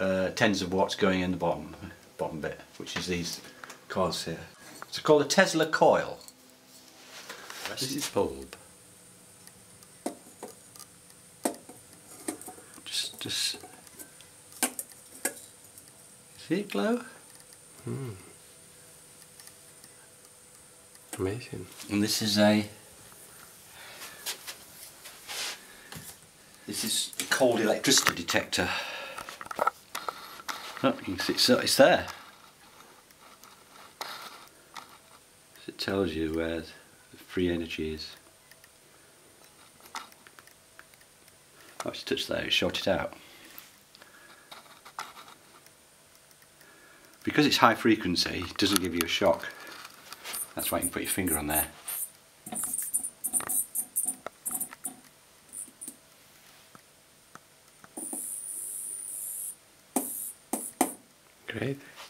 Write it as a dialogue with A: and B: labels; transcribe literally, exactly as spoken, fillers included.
A: uh, tens of watts going in the bottom, bottom bit, which is these coils here. It's called a Tesla coil. This is bulb. Just, just see it glow?
B: Hmm. Amazing.
A: And this is a this is a cold electricity detector. Oh, you can see it's, it's there. It tells you where the free energy is. Oh, it's touched there, it's shorted out. Because it's high frequency, it doesn't give you a shock. That's why you can put your finger on there.
B: Great.